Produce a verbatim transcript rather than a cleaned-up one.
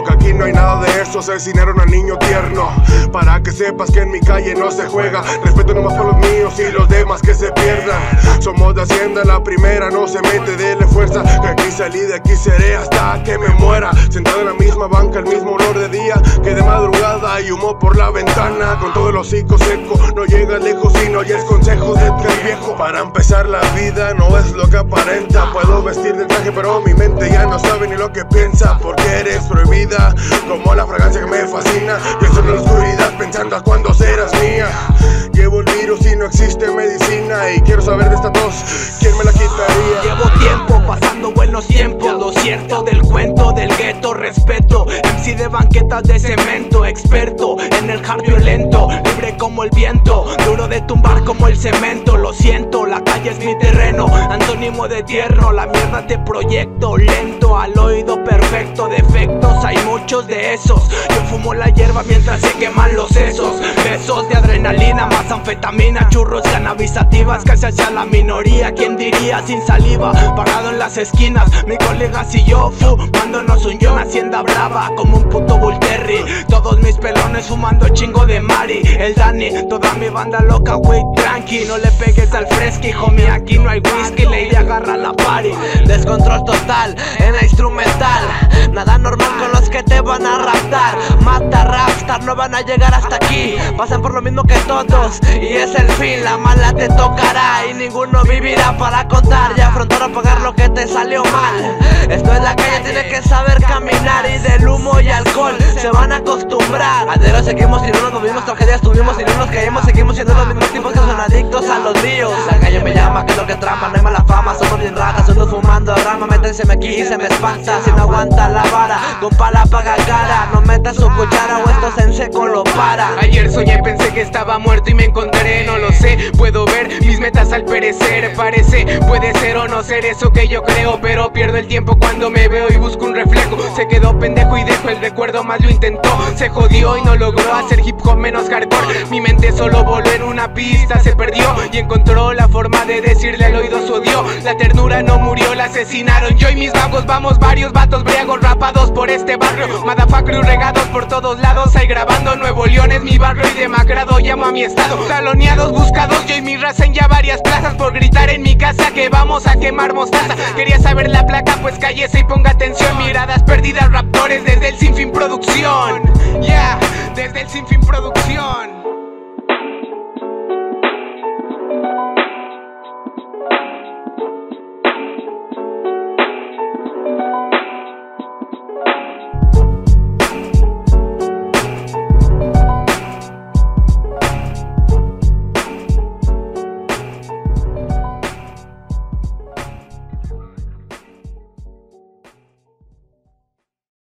Que aquí no hay nada de eso, asesinaron al niño tierno. Para que sepas que en mi calle no se juega. Respeto nomás por los míos y los demás que se pierdan. Somos de Hacienda, la primera no se mete, dele fuerza. Que aquí salí, de aquí seré hasta que me muera. Sentado en la misma banca, el mismo olor de día que de madrugada y humo por la ventana. Con todo el hocico seco, no llegas lejos y no oyes consejos de tu viejo. Para empezar la vida no es lo que aparenta. Puedo vestir de traje pero mi mente ya no sabe ni lo que piensa. Porque eres prohibida como la fragancia que me fascina. Yo estoy en la oscuridad pensando a cuándo serás mía. Llevo el virus y no existe medicina. Y quiero saber de esta tos, ¿quién me la quitaría? Llevo tiempo pasando buenos tiempos. Lo cierto del cuento del gueto, respeto. M C de banquetas de cemento, experto en el hard violento. Libre como el viento, duro de tumbar como el cemento. Lo siento, la calle es mi terreno. Antónimo de tierno, la mierda te proyecto. Lento, al oído perfecto. Defectos, hay muchos de esos. Yo fumo la hierba mientras se queman los sesos. Besos de adrenalina, más anfetamina. Churros cannabisativas, casi hacia la minoría. ¿Quién diría sin saliva? Parado en las esquinas, mi colegas y yo fumándonos un yo. Hacienda brava como un puto Bull Terry. Todos mis pelones fumando chingo de Mari. El Dani, toda mi banda loca, wey, tranqui. No le pegues al fresky, homie, aquí no hay whisky. Lady agarra la party. Descontrol total en la instrumental. Nada normal con los que te van a raptar. Mata rapstar, no van a llegar hasta aquí. Pasan por lo mismo que todos y es el fin. La mala te tocará y ninguno vivirá para contar. Y afrontar o pagar lo que te salió mal. Esto es la calle, tienes que saber caminar. Y del humo y alcohol se van a acostumbrar. Adero seguimos y no nos movimos, tragedias tuvimos y no nos caímos. Seguimos siendo los mismos tipos que son adictos a los líos. La calle me llama, que es lo que trama, no hay mala fama. Somos bien rajas, unos fumando rama. Métenseme aquí y se me espanta. Si no aguanta la vara, con pala paga cara. No metas su cuchara o esto en seco lo para. Ayer soñé, pensé que estaba muerto y me encontré, no lo sé. Puedo ver mis metas al perecer. Parece, puede ser o no ser eso que yo creo. Pero pierdo el tiempo cuando me veo y busco un reflejo. Se quedó pendejo y dejo el recuerdo, más lo intentó. Se jodió y no logró hacer hip hop menos hardcore. Mi mente solo voló en una pista, se perdió y encontró la forma de decirle al oído su odio. La ternura no murió, la asesinaron. Yo y mis vagos vamos varios vatos briagos rapados por este barrio. Motherfucker regados por todos lados. Ahí grabando Nuevo León es mi barrio y demacrado llamo a mi estado. Taloneados, buscados, yo y mi raza en ya varias plazas. Por gritar en mi casa que vamos a quemar mostaza. Quería saber la placa, pues cállese y ponga atención. Miradas perdidas, raptores desde el Sinfín Producción. Yeah, desde el Sinfín Producción.